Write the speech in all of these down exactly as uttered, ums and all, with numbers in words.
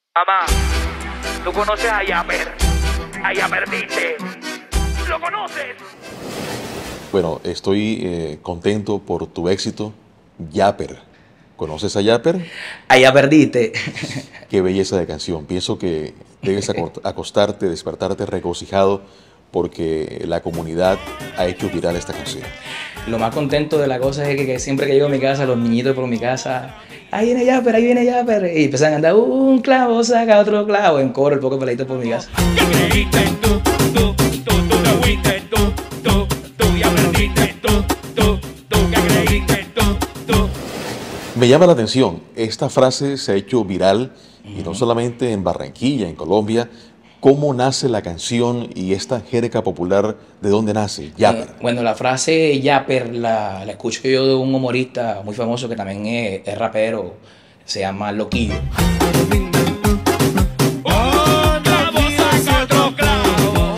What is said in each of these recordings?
Mamá, ¿tú conoces a Yapper? A Yapper dice, ¿lo conoces? Bueno, estoy eh, contento por tu éxito. Yapper. ¿Conoces a Yapper? Allá perdiste. Qué belleza de canción. Pienso que debes acostarte, despertarte regocijado porque la comunidad ha hecho viral esta canción. Lo más contento de la cosa es que, que siempre que llego a mi casa, los niñitos por mi casa, ahí viene Yapper, ahí viene Yapper, y empiezan a andar, un clavo saca otro clavo, en coro el poco peladito por mi casa. ¿Qué creíste tú? Tú, tú, tú te fuiste, tú, tú, tú ya perdiste, tú, tú, tú, ¿qué creíste tú? Tú. Me llama la atención, esta frase se ha hecho viral, y no solamente en Barranquilla, en Colombia. ¿Cómo nace la canción y esta jerga popular? ¿De dónde nace? Yapper. Eh, Bueno, la frase Yapper la, la escucho yo de un humorista muy famoso que también es, es rapero, se llama Loquillo. Otra voz saca otro clavo,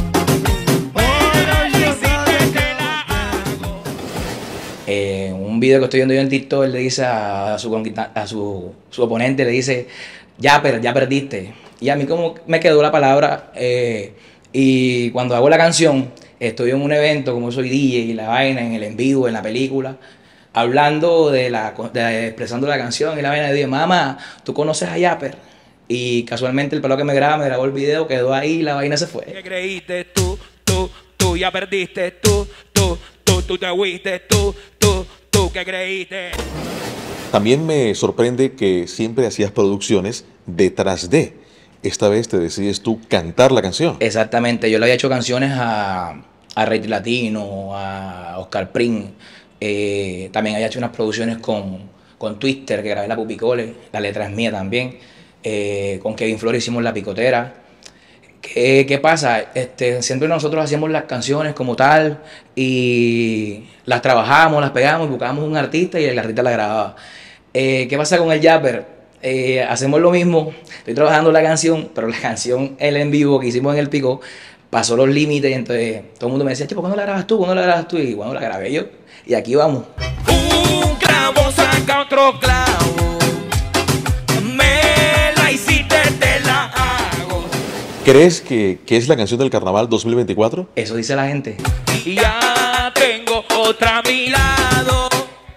pero yo sí que te la hago. Eh, un video que estoy viendo yo en TikTok, él le dice a su, conquista- a su, su oponente, le dice, Yapper, ya perdiste. Y a mí como me quedó la palabra, eh, y cuando hago la canción, estoy en un evento, como soy D J y la vaina, en el en vivo, en la película, hablando de la, de- expresando la canción y la vaina, y dije, mamá, ¿tú conoces a Yapper? Y casualmente el pelo que me graba, me grabó el video, quedó ahí y la vaina se fue. ¿Qué creíste tú? Tú, tú ya perdiste, tú, tú, tú, tú te fuiste, tú, tú, tú, ¿qué creíste? También me sorprende que siempre hacías producciones detrás de. Esta vez te decides tú cantar la canción. Exactamente, yo le había hecho canciones a, a Rey Latino, a Oscar Pring, eh, también había hecho unas producciones con, con Twister, que grabé la Pupicole, la letra es mía también, eh, con Kevin Flores hicimos La Picotera. ¿Qué, qué pasa? Este, siempre nosotros hacíamos las canciones como tal y las trabajamos, las pegamos, buscábamos un artista y el artista la grababa. Eh, ¿qué pasa con el Yapper? Eh, hacemos lo mismo, estoy trabajando la canción, pero la canción, el en vivo que hicimos en el Pico, pasó los límites y entonces todo el mundo me decía, che, ¿por qué no la grabas tú? ¿Cuándo la grabas tú? Y bueno, la grabé yo y aquí vamos. Un clavo saca otro clavo, me la hiciste, te la hago. ¿Crees que, que es la canción del Carnaval dos mil veinticuatro? Eso dice la gente. Y ya tengo otra a mi lado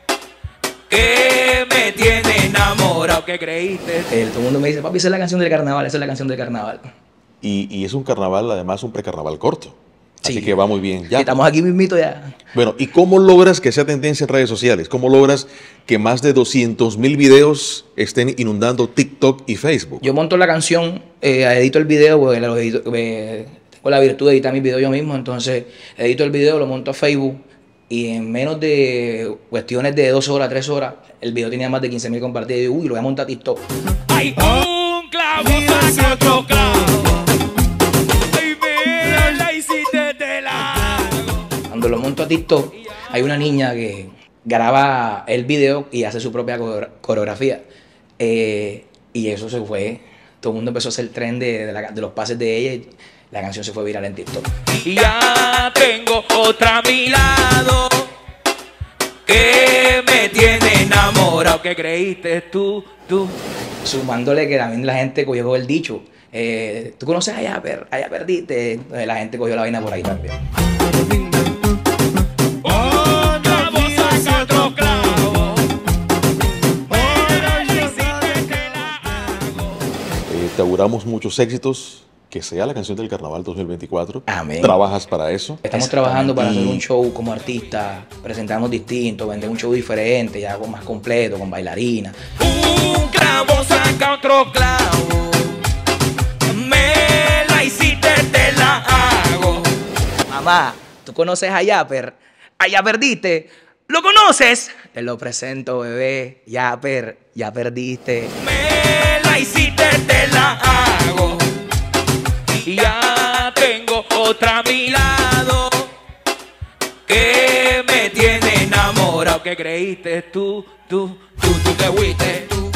que me tiene enamorado. ¿Qué creíste? Eh, todo el mundo me dice, papi, esa es la canción del carnaval, esa es la canción del carnaval. Y, y es un carnaval, además, un precarnaval corto. Así Sí. que va muy bien. Y Ya. estamos aquí mismito ya. Bueno, ¿y cómo logras que sea tendencia en redes sociales? ¿Cómo logras que más de doscientos mil videos estén inundando TikTok y Facebook? Yo monto la canción, eh, edito el video, porque lo edito, eh, tengo la virtud de editar mis videos yo mismo, entonces edito el video, lo monto a Facebook y en menos de cuestiones de dos horas, tres horas, el video tenía más de quince mil compartidos y digo, uy, lo voy a montar a TikTok. Hay un clavo saca otro clavo, ay, me la hiciste, te la hago. Cuando lo monto a TikTok, hay una niña que graba el video y hace su propia coreogra- coreografía. Eh, y eso se fue, todo el mundo empezó a hacer el tren de, de la- de los pases de ella y la canción se fue viral en TikTok. Y ya tengo otra a mi lado que me tiene enamorado. ¿Qué creíste tú, tú? Sumándole que también la gente cogió el dicho, eh, ¿tú conoces a Yapper? Allá perdiste. Entonces la gente cogió la vaina por ahí también. Otra voz saca otro clavo, pero yo sí que te la hago. Eh, te auguramos muchos éxitos, que sea la canción del Carnaval dos mil veinticuatro. Amén. ¿Trabajas para eso? Estamos trabajando para hacer Y- un show como artista, presentamos distinto, vender un show diferente, ya algo más completo, con bailarina. Un clavo saca otro clavo, me la hiciste, te la hago. Mamá, ¿tú conoces a Yapper? Allá perdiste. ¿Lo conoces? Te lo presento, bebé. Yapper, ya perdiste. Me la hiciste, te la hago. Y ya tengo otra a mi lado que me tiene enamorado. ¿Qué creíste tú, tú, tú, tú te fuiste, tú?